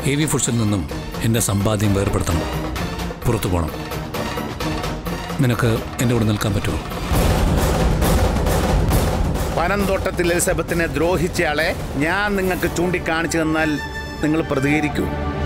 KV ഫുഡ്സിൽ നിന്നും എൻ്റെ സമ്പാദ്യം വേർപെടുത്തണം, പുറത്തു പോകണം. നിനക്ക് എൻ്റെ കൂടെ നിൽക്കാൻ പറ്റുമോ? പനന്തോട്ടത്തിൽ എലിസബത്തിനെ ദ്രോഹിച്ചയാളെ ഞാൻ നിങ്ങൾക്ക് ചൂണ്ടിക്കാണിച്ചു തന്നാൽ നിങ്ങൾ പ്രതികരിക്കൂ?